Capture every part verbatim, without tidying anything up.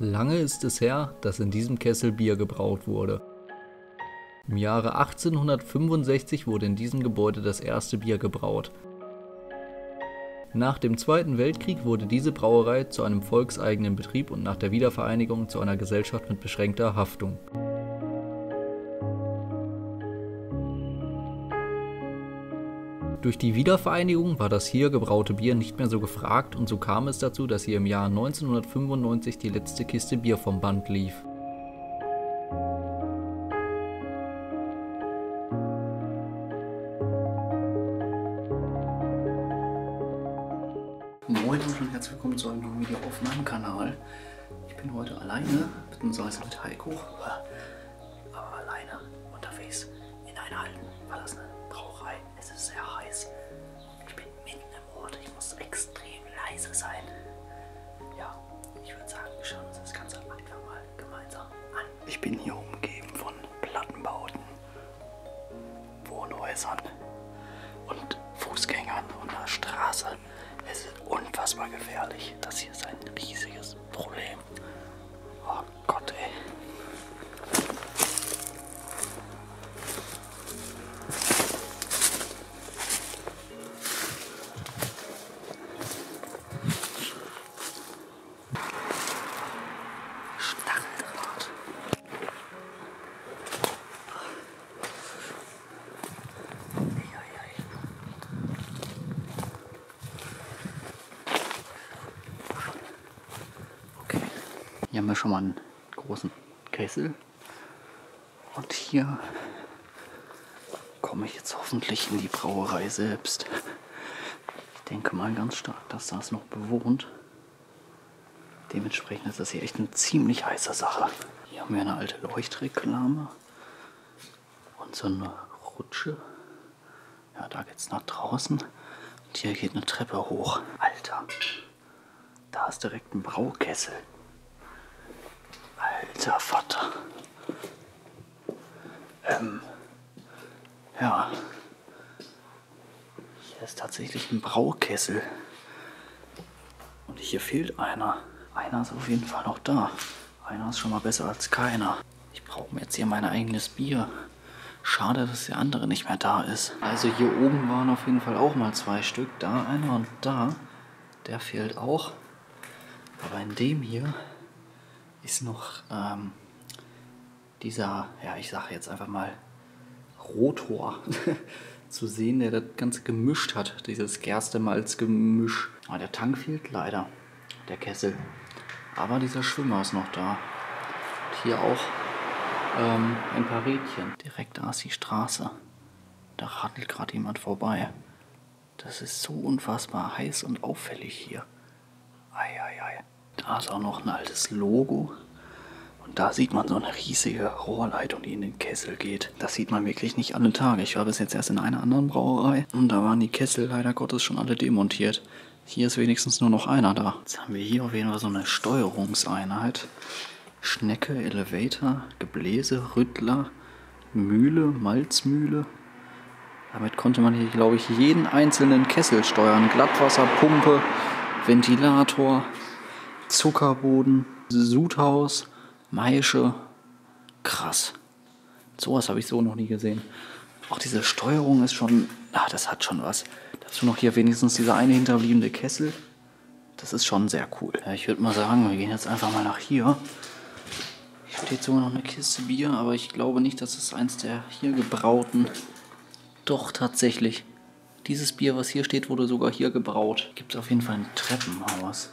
Lange ist es her, dass in diesem Kessel Bier gebraut wurde. Im Jahre achtzehnhundertfünfundsechzig wurde in diesem Gebäude das erste Bier gebraut. Nach dem Zweiten Weltkrieg wurde diese Brauerei zu einem volkseigenen Betrieb und nach der Wiedervereinigung zu einer Gesellschaft mit beschränkter Haftung. Durch die Wiedervereinigung war das hier gebraute Bier nicht mehr so gefragt und so kam es dazu, dass hier im Jahr neunzehnhundertfünfundneunzig die letzte Kiste Bier vom Band lief. Moin und herzlich willkommen zu einem neuen Video auf meinem Kanal. Ich bin heute alleine, beziehungsweise mit Heiko, aber alleine unterwegs in einer alten, verlassenen Brauerei. Es ist sehr heiß. Ich bin mitten im Ort, ich muss extrem leise sein. Ja, ich würde sagen, wir schauen uns das Ganze einfach mal gemeinsam an. Ich bin hier umgeben von Plattenbauten, Wohnhäusern und Fußgängern und einer Straße. Es ist unfassbar gefährlich. Das hier ist ein riesiges Problem. Oh Gott, ey. Stacheldraht. Hier haben wir schon mal einen großen Kessel und hier komme ich jetzt hoffentlich in die Brauerei selbst. Ich denke mal ganz stark, dass das noch bewohnt. Dementsprechend ist das hier echt eine ziemlich heiße Sache. Hier haben wir eine alte Leuchtreklame und so eine Rutsche. Ja, da geht's nach draußen und hier geht eine Treppe hoch. Alter, da ist direkt ein Braukessel. Alter Vater. Ähm, ja. Hier ist tatsächlich ein Braukessel. Und hier fehlt einer. Einer ist auf jeden Fall noch da. Einer ist schon mal besser als keiner. Ich brauche mir jetzt hier mein eigenes Bier. Schade, dass der andere nicht mehr da ist. Also hier oben waren auf jeden Fall auch mal zwei Stück. Da einer und da. Der fehlt auch. Aber in dem hier ist noch ähm, dieser, ja ich sage jetzt einfach mal Rotor zu sehen, der das Ganze gemischt hat, dieses Gerste-Malz-Gemisch. Aber der Tank fehlt leider, der Kessel. Aber dieser Schwimmer ist noch da. Und hier auch ähm, ein paar Rädchen. Direkt da ist die Straße. Da radelt gerade jemand vorbei. Das ist so unfassbar heiß und auffällig hier. Ei, ei, ei. Da ist auch noch ein altes Logo und da sieht man so eine riesige Rohrleitung, die in den Kessel geht. Das sieht man wirklich nicht alle Tage. Ich war bis jetzt erst in einer anderen Brauerei und da waren die Kessel leider Gottes schon alle demontiert. Hier ist wenigstens nur noch einer da. Jetzt haben wir hier auf jeden Fall so eine Steuerungseinheit. Schnecke, Elevator, Gebläse, Rüttler, Mühle, Malzmühle. Damit konnte man hier, glaube ich, jeden einzelnen Kessel steuern. Glattwasserpumpe, Ventilator, Zuckerboden, Sudhaus, Maische. Krass. Sowas habe ich so noch nie gesehen. Auch diese Steuerung ist schon, ah, das hat schon was. Dazu noch hier wenigstens dieser eine hinterbliebene Kessel. Das ist schon sehr cool. Ja, ich würde mal sagen, wir gehen jetzt einfach mal nach hier. Hier steht sogar noch eine Kiste Bier, aber ich glaube nicht, dass es eins der hier gebrauten. Doch, tatsächlich. Dieses Bier, was hier steht, wurde sogar hier gebraut. Gibt es auf jeden Fall ein Treppenhaus.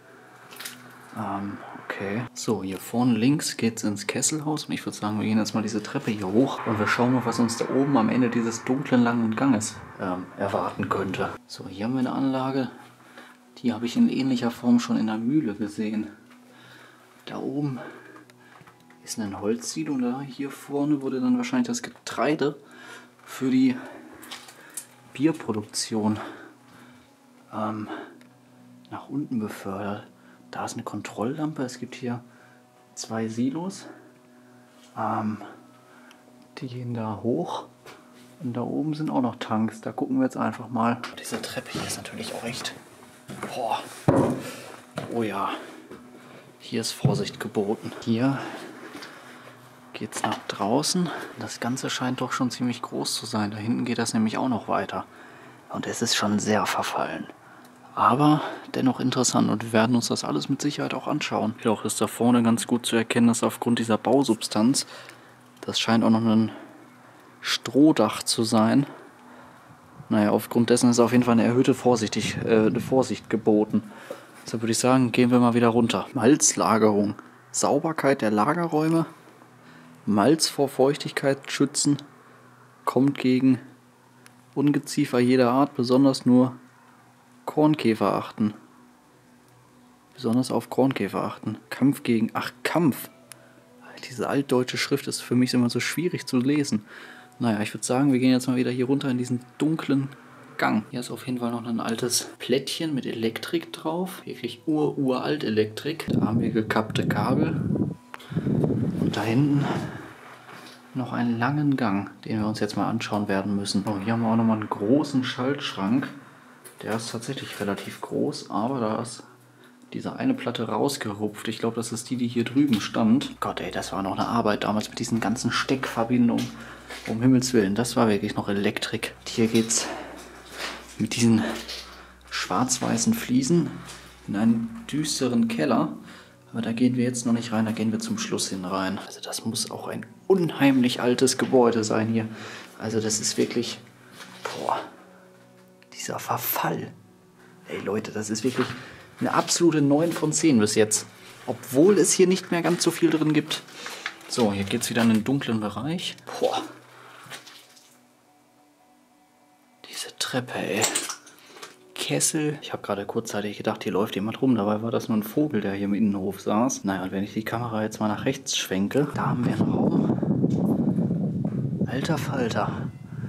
Ähm, okay. So, hier vorne links geht es ins Kesselhaus und ich würde sagen, wir gehen jetzt mal diese Treppe hier hoch und wir schauen mal, was uns da oben am Ende dieses dunklen, langen Ganges ähm, erwarten könnte. So, hier haben wir eine Anlage, die habe ich in ähnlicher Form schon in der Mühle gesehen. Da oben ist ein Holzsilo und da hier vorne wurde dann wahrscheinlich das Getreide für die Bierproduktion ähm, nach unten befördert. Da ist eine Kontrolllampe. Es gibt hier zwei Silos. Ähm, die gehen da hoch. Und da oben sind auch noch Tanks. Da gucken wir jetzt einfach mal. Diese Treppe hier ist natürlich auch echt. Boah. Oh ja. hier ist Vorsicht geboten. Hier geht's nach draußen. Das Ganze scheint doch schon ziemlich groß zu sein. Da hinten geht das nämlich auch noch weiter. Und es ist schon sehr verfallen. Aber dennoch interessant und wir werden uns das alles mit Sicherheit auch anschauen. Jedoch ist da vorne ganz gut zu erkennen, dass aufgrund dieser Bausubstanz, das scheint auch noch ein Strohdach zu sein. Naja, aufgrund dessen ist auf jeden Fall eine erhöhte Vorsichtig, äh, eine Vorsicht geboten. Deshalb würde ich sagen, gehen wir mal wieder runter. Malzlagerung. Sauberkeit der Lagerräume. Malz vor Feuchtigkeit schützen. Kommt gegen Ungeziefer jeder Art, besonders nur Kornkäfer achten. Besonders auf Kornkäfer achten. Kampf gegen... Ach, Kampf. Diese altdeutsche Schrift ist für mich immer so schwierig zu lesen. Naja, ich würde sagen, wir gehen jetzt mal wieder hier runter in diesen dunklen Gang. Hier ist auf jeden Fall noch ein altes Plättchen mit Elektrik drauf. Wirklich ur-uralt Elektrik. Da haben wir gekappte Kabel. Und da hinten noch einen langen Gang, den wir uns jetzt mal anschauen werden müssen. Oh, hier haben wir auch nochmal einen großen Schaltschrank. Der ist tatsächlich relativ groß, aber da ist diese eine Platte rausgerupft. Ich glaube, das ist die, die hier drüben stand. Gott, ey, das war noch eine Arbeit damals mit diesen ganzen Steckverbindungen. Um Himmels Willen, das war wirklich noch Elektrik. Und hier geht's mit diesen schwarz-weißen Fliesen in einen düsteren Keller. Aber da gehen wir jetzt noch nicht rein, da gehen wir zum Schluss hin rein. Also das muss auch ein unheimlich altes Gebäude sein hier. Also das ist wirklich... Boah, dieser Verfall. Ey Leute, das ist wirklich eine absolute neun von zehn bis jetzt. Obwohl es hier nicht mehr ganz so viel drin gibt. So, hier geht es wieder in den dunklen Bereich. Boah. Diese Treppe, ey. Kessel. Ich habe gerade kurzzeitig gedacht, hier läuft jemand rum. Dabei war das nur ein Vogel, der hier im Innenhof saß. Naja, und wenn ich die Kamera jetzt mal nach rechts schwenke, da haben wir einen Raum. Alter Falter.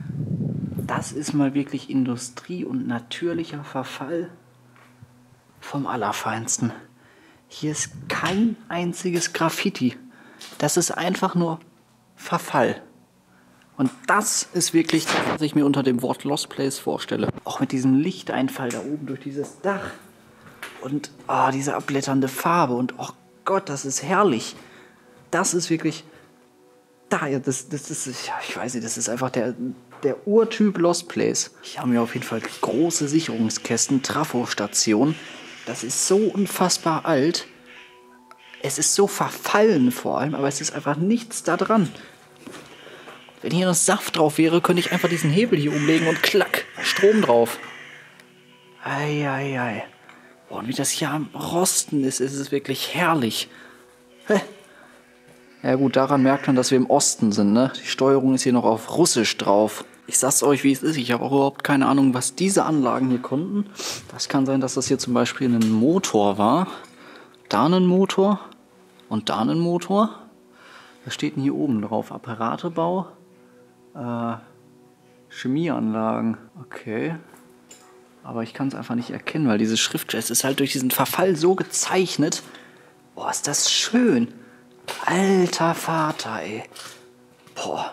Das ist mal wirklich Industrie und natürlicher Verfall vom Allerfeinsten. Hier ist kein einziges Graffiti. Das ist einfach nur Verfall. Und das ist wirklich das, was ich mir unter dem Wort Lost Place vorstelle. Auch mit diesem Lichteinfall da oben durch dieses Dach. Und oh, diese abblätternde Farbe. Und oh Gott, das ist herrlich. Das ist wirklich... Da, ja, das, das ist... Ich weiß nicht, das ist einfach der, der Urtyp Lost Place. Hier haben wir auf jeden Fall große Sicherungskästen, Trafostation. Das ist so unfassbar alt. Es ist so verfallen vor allem, aber es ist einfach nichts da dran. Wenn hier noch Saft drauf wäre, könnte ich einfach diesen Hebel hier umlegen und klack, Strom drauf. Eieiei. Ei, ei. Boah, und wie das hier am Rosten ist, ist es wirklich herrlich. Hä? Ja gut, daran merkt man, dass wir im Osten sind, ne? Die Steuerung ist hier noch auf Russisch drauf. Ich sag's euch, wie es ist. Ich habe auch überhaupt keine Ahnung, was diese Anlagen hier konnten. Das kann sein, dass das hier zum Beispiel ein Motor war. Da ein Motor und da ein Motor. Was steht denn hier oben drauf? Apparatebau. Äh, Chemieanlagen. Okay. Aber ich kann es einfach nicht erkennen, weil diese Schrift, es ist halt durch diesen Verfall so gezeichnet. Boah, ist das schön. Alter Vater, ey. Boah.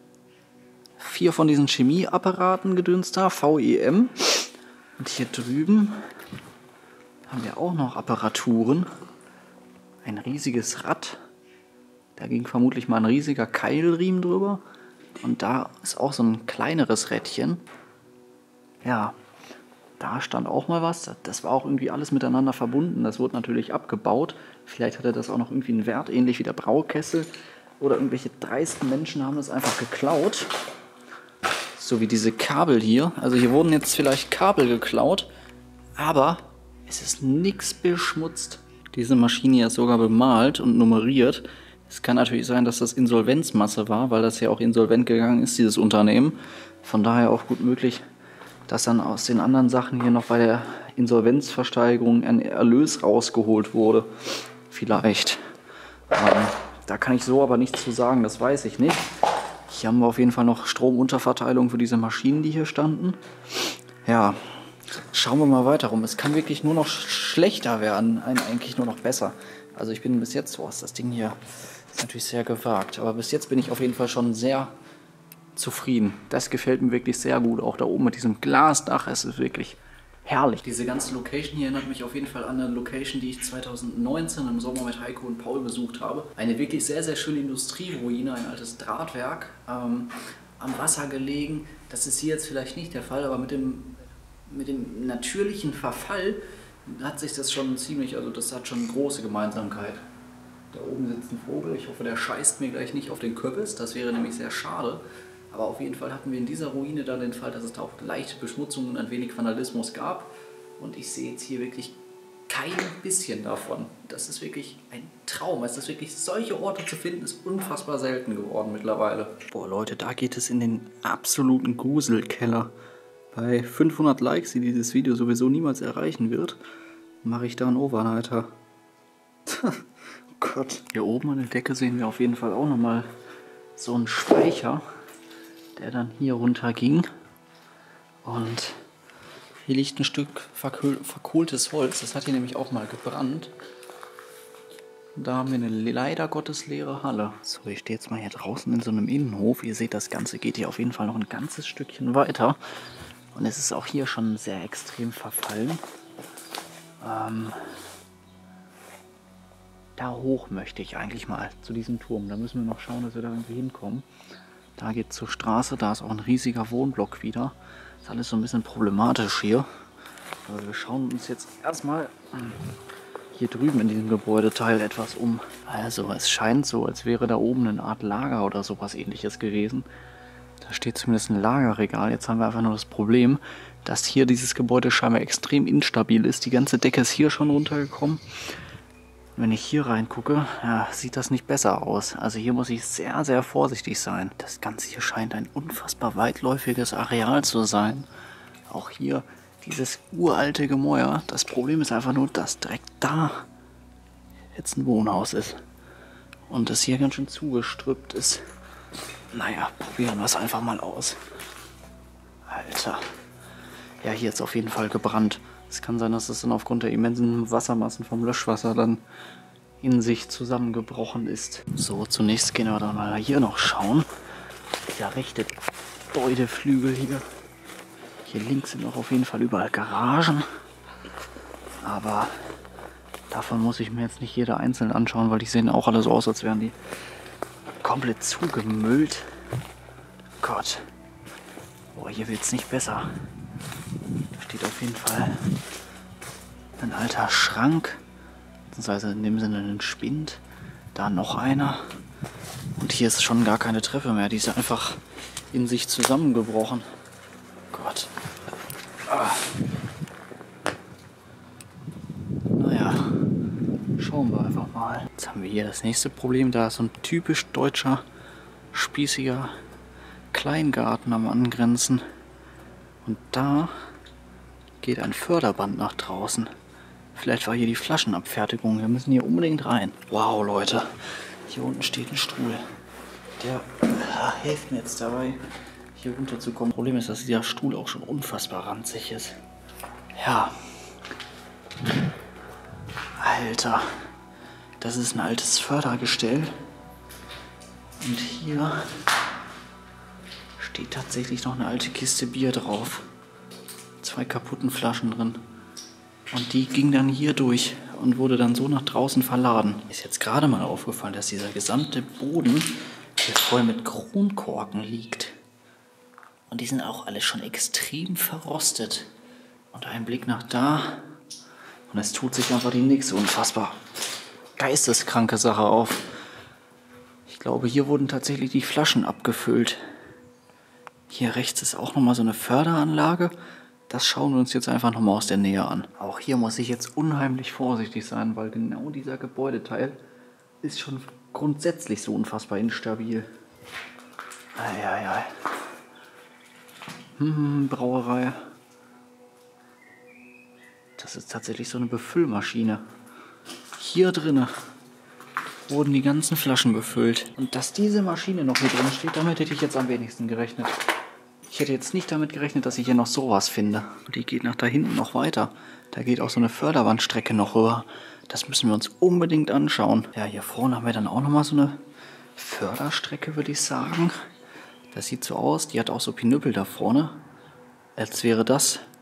Vier von diesen Chemieapparaten gedöns da, V E M. Und hier drüben haben wir auch noch Apparaturen. Ein riesiges Rad. Da ging vermutlich mal ein riesiger Keilriemen drüber. Und da ist auch so ein kleineres Rädchen. Ja, da stand auch mal was. Das war auch irgendwie alles miteinander verbunden. Das wurde natürlich abgebaut. Vielleicht hatte das auch noch irgendwie einen Wert, ähnlich wie der Braukessel. Oder irgendwelche dreisten Menschen haben das einfach geklaut. So wie diese Kabel hier. Also hier wurden jetzt vielleicht Kabel geklaut. Aber es ist nichts beschmutzt. Diese Maschine hier ist sogar bemalt und nummeriert. Es kann natürlich sein, dass das Insolvenzmasse war, weil das ja auch insolvent gegangen ist, dieses Unternehmen. Von daher auch gut möglich, dass dann aus den anderen Sachen hier noch bei der Insolvenzversteigerung ein Erlös rausgeholt wurde. Vielleicht. Ähm, da kann ich so aber nichts zu sagen, das weiß ich nicht. Hier haben wir auf jeden Fall noch Stromunterverteilung für diese Maschinen, die hier standen. Ja, schauen wir mal weiter rum. Es kann wirklich nur noch schlechter werden, eigentlich nur noch besser. Also ich bin bis jetzt, boah, ist das Ding hier ist natürlich sehr gewagt. Aber bis jetzt bin ich auf jeden Fall schon sehr zufrieden. Das gefällt mir wirklich sehr gut. Auch da oben mit diesem Glasdach, es ist wirklich Herrlich. Diese ganze Location hier erinnert mich auf jeden Fall an eine Location, die ich zweitausendneunzehn im Sommer mit Heiko und Paul besucht habe. Eine wirklich sehr, sehr schöne Industrieruine, ein altes Drahtwerk, ähm, am Wasser gelegen. Das ist hier jetzt vielleicht nicht der Fall, aber mit dem, mit dem natürlichen Verfall hat sich das schon ziemlich, also das hat schon eine große Gemeinsamkeit. Da oben sitzt ein Vogel, ich hoffe, der scheißt mir gleich nicht auf den Kürbis, das wäre nämlich sehr schade. Aber auf jeden Fall hatten wir in dieser Ruine dann den Fall, dass es da auch leichte Beschmutzung und ein wenig Vandalismus gab. Und ich sehe jetzt hier wirklich kein bisschen davon. Das ist wirklich ein Traum. Es ist wirklich, solche Orte zu finden, ist unfassbar selten geworden mittlerweile. Boah Leute, da geht es in den absoluten Gruselkeller. Bei fünfhundert Likes, die dieses Video sowieso niemals erreichen wird, mache ich da einen Overnighter. Oh Gott. Hier oben an der Decke sehen wir auf jeden Fall auch nochmal so einen Speicher, der dann hier runter ging. Und hier liegt ein Stück verkohltes Holz. Das hat hier nämlich auch mal gebrannt. Und da haben wir eine leider Gottes leere Halle. So, ich stehe jetzt mal hier draußen in so einem Innenhof. Ihr seht, das Ganze geht hier auf jeden Fall noch ein ganzes Stückchen weiter. Und es ist auch hier schon sehr extrem verfallen. Ähm, da hoch möchte ich eigentlich mal zu diesem Turm. Da müssen wir noch schauen, dass wir da irgendwie hinkommen. Da geht es zur Straße, da ist auch ein riesiger Wohnblock wieder. Ist alles so ein bisschen problematisch hier. Aber wir schauen uns jetzt erstmal hier drüben in diesem Gebäudeteil etwas um. Also es scheint so, als wäre da oben eine Art Lager oder sowas ähnliches gewesen. Da steht zumindest ein Lagerregal. Jetzt haben wir einfach nur das Problem, dass hier dieses Gebäude scheinbar extrem instabil ist. Die ganze Decke ist hier schon runtergekommen. Wenn ich hier reingucke, ja, sieht das nicht besser aus. Also hier muss ich sehr, sehr vorsichtig sein. Das Ganze hier scheint ein unfassbar weitläufiges Areal zu sein. Auch hier dieses uralte Gemäuer. Das Problem ist einfach nur, dass direkt da jetzt ein Wohnhaus ist. Und das hier ganz schön zugestrüppt ist. Naja, probieren wir es einfach mal aus. Alter. Ja, hier ist auf jeden Fall gebrannt. Es kann sein, dass es dann aufgrund der immensen Wassermassen vom Löschwasser dann in sich zusammengebrochen ist. So, zunächst gehen wir dann mal hier noch schauen. Der rechte Gebäudeflügel hier. Hier links sind auch auf jeden Fall überall Garagen. Aber davon muss ich mir jetzt nicht jeder einzeln anschauen, weil die sehen auch alle so aus, als wären die komplett zugemüllt. Gott. Boah, hier wird es nicht besser. Da steht auf jeden Fall ein alter Schrank, beziehungsweise in dem Sinne ein Spind. Da noch einer. Und hier ist schon gar keine Treppe mehr. Die ist einfach in sich zusammengebrochen. Gott. Ah. Naja, schauen wir einfach mal. Jetzt haben wir hier das nächste Problem. Da ist so ein typisch deutscher, spießiger Kleingarten am Angrenzen. Und da geht ein Förderband nach draußen. Vielleicht war hier die Flaschenabfertigung. Wir müssen hier unbedingt rein. Wow, Leute. Hier unten steht ein Stuhl. Der ah, hilft mir jetzt dabei, hier runterzukommen. Das Problem ist, dass dieser Stuhl auch schon unfassbar ranzig ist. Ja. Alter. Das ist ein altes Fördergestell. Und hier steht tatsächlich noch eine alte Kiste Bier drauf. Zwei kaputten Flaschen drin. Und die ging dann hier durch und wurde dann so nach draußen verladen. Ist jetzt gerade mal aufgefallen, dass dieser gesamte Boden hier voll mit Kronkorken liegt. Und die sind auch alle schon extrem verrostet. Und ein Blick nach da und es tut sich einfach die nächste unfassbar geisteskranke Sache auf. Ich glaube, hier wurden tatsächlich die Flaschen abgefüllt. Hier rechts ist auch nochmal so eine Förderanlage. Das schauen wir uns jetzt einfach nochmal aus der Nähe an. Auch hier muss ich jetzt unheimlich vorsichtig sein, weil genau dieser Gebäudeteil ist schon grundsätzlich so unfassbar instabil. Eieiei. Hm, Brauerei. Das ist tatsächlich so eine Befüllmaschine. Hier drinnen wurden die ganzen Flaschen befüllt. Und dass diese Maschine noch hier drin steht, damit hätte ich jetzt am wenigsten gerechnet. Ich hätte jetzt nicht damit gerechnet, dass ich hier noch sowas finde. Und die geht nach da hinten noch weiter. Da geht auch so eine Förderbandstrecke noch rüber. Das müssen wir uns unbedingt anschauen. Ja, hier vorne haben wir dann auch nochmal so eine Förderstrecke, würde ich sagen. Das sieht so aus. Die hat auch so Pinüppel da vorne. Als wäre das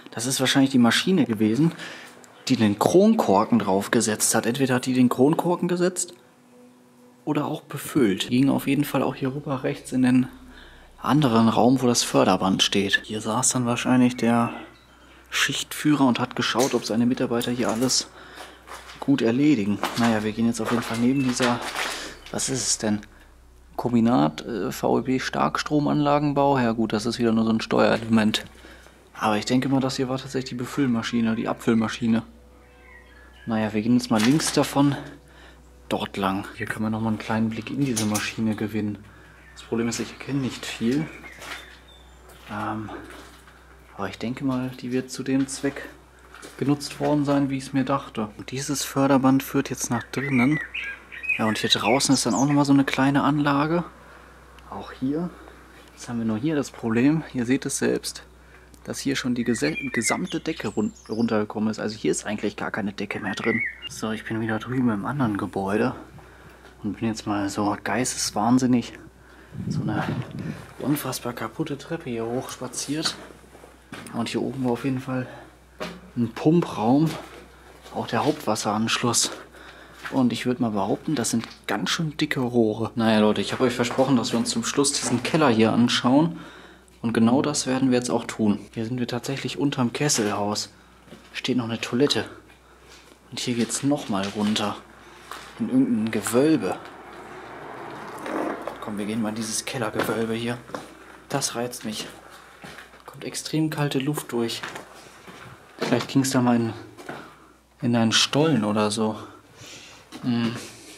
Das ist wahrscheinlich die Maschine gewesen, die den Kronkorken draufgesetzt hat. Entweder hat die den Kronkorken gesetzt oder auch befüllt. Die ging auf jeden Fall auch hier rüber rechts in den anderen Raum, wo das Förderband steht. Hier saß dann wahrscheinlich der Schichtführer und hat geschaut, ob seine Mitarbeiter hier alles gut erledigen. Naja, wir gehen jetzt auf jeden Fall neben dieser, was ist es denn? Kombinat äh, V E B Starkstromanlagenbau. Ja gut, das ist wieder nur so ein Steuerelement. Aber ich denke mal, das hier war tatsächlich die Befüllmaschine, die Abfüllmaschine. Naja, wir gehen jetzt mal links davon dort lang. Hier kann man nochmal einen kleinen Blick in diese Maschine gewinnen. Das Problem ist, ich erkenne nicht viel. Ähm, aber ich denke mal, die wird zu dem Zweck genutzt worden sein, wie ich es mir dachte. Und dieses Förderband führt jetzt nach drinnen. Ja, und hier draußen ist dann auch nochmal so eine kleine Anlage. Auch hier. Jetzt haben wir nur hier das Problem. Ihr seht es selbst, dass hier schon die gesamte Decke run runtergekommen ist. Also hier ist eigentlich gar keine Decke mehr drin. So, ich bin wieder drüben im anderen Gebäude. Und bin jetzt mal so geisteswahnsinnig so eine unfassbar kaputte Treppe hier hoch spaziert. Und hier oben war auf jeden Fall ein Pumpraum. Auch der Hauptwasseranschluss. Und ich würde mal behaupten, das sind ganz schön dicke Rohre. Naja Leute, ich habe euch versprochen, dass wir uns zum Schluss diesen Keller hier anschauen. Und genau das werden wir jetzt auch tun. Hier sind wir tatsächlich unterm Kesselhaus. Steht noch eine Toilette. Und hier geht es nochmal runter. In irgendein Gewölbe. Komm, wir gehen mal in dieses Kellergewölbe hier. Das reizt mich. Kommt extrem kalte Luft durch. Vielleicht ging es da mal in, in einen Stollen oder so. Hm.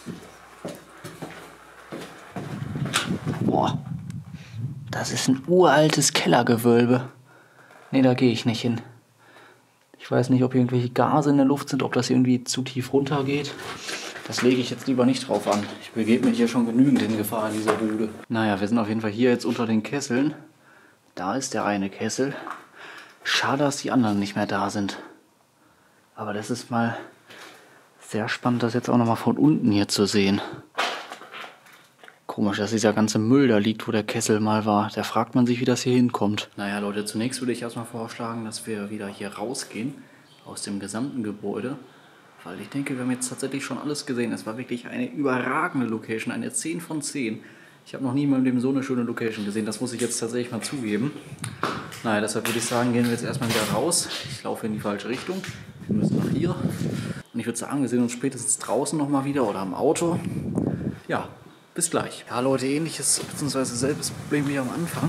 Boah. Das ist ein uraltes Kellergewölbe. Ne, da gehe ich nicht hin. Ich weiß nicht, ob irgendwelche Gase in der Luft sind, ob das irgendwie zu tief runter geht. Das lege ich jetzt lieber nicht drauf an. Ich begebe mich hier schon genügend in Gefahr in dieser Bude. Naja, wir sind auf jeden Fall hier jetzt unter den Kesseln. Da ist der eine Kessel. Schade, dass die anderen nicht mehr da sind. Aber das ist mal sehr spannend, das jetzt auch nochmal von unten hier zu sehen. Komisch, dass dieser ganze Müll da liegt, wo der Kessel mal war. Da fragt man sich, wie das hier hinkommt. Naja Leute, zunächst würde ich erstmal vorschlagen, dass wir wieder hier rausgehen aus dem gesamten Gebäude. Weil ich denke, wir haben jetzt tatsächlich schon alles gesehen. Es war wirklich eine überragende Location, eine zehn von zehn. Ich habe noch nie in meinem Leben so eine schöne Location gesehen. Das muss ich jetzt tatsächlich mal zugeben. Naja, deshalb würde ich sagen, gehen wir jetzt erstmal wieder raus. Ich laufe in die falsche Richtung. Wir müssen nach hier. Und ich würde sagen, wir sehen uns spätestens draußen nochmal wieder oder am Auto. Ja, bis gleich. Ja Leute, ähnliches bzw. selbes Problem wie am Anfang.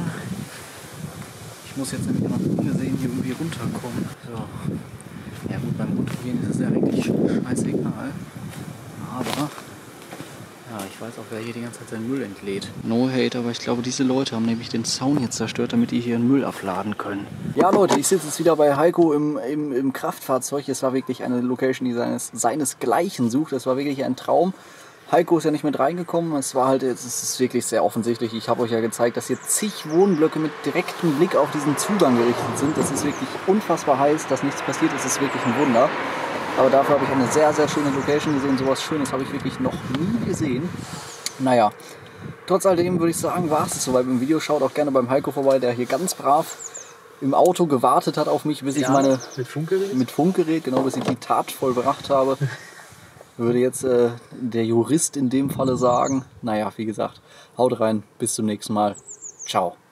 Ich muss jetzt nämlich noch ungesehen hier irgendwie runterkommen. So. Ja gut, beim Runtergehen ist es ja eigentlich scheißegal. Aber ja, ich weiß auch, wer hier die ganze Zeit seinen Müll entlädt. No hate, aber ich glaube, diese Leute haben nämlich den Zaun jetzt zerstört, damit die hier ihren Müll abladen können. Ja Leute, ich sitze jetzt wieder bei Heiko im, im, im Kraftfahrzeug. Es war wirklich eine Location, die seines, seinesgleichen sucht. Es war wirklich ein Traum. Heiko ist ja nicht mit reingekommen. Es war halt, es ist wirklich sehr offensichtlich. Ich habe euch ja gezeigt, dass hier zig Wohnblöcke mit direktem Blick auf diesen Zugang gerichtet sind. Das ist wirklich unfassbar heiß, dass nichts passiert. Das ist wirklich ein Wunder. Aber dafür habe ich eine sehr, sehr schöne Location gesehen. Sowas Schönes habe ich wirklich noch nie gesehen. Naja, trotz alledem würde ich sagen, war es soweit im Video. Schaut auch gerne beim Heiko vorbei, der hier ganz brav im Auto gewartet hat auf mich, bis ich ja, meine... Mit Funkgerät? Mit Funkgerät, genau, bis ich die Tat vollbracht habe. Würde jetzt äh, der Jurist in dem Falle sagen. Naja, wie gesagt, haut rein, bis zum nächsten Mal. Ciao.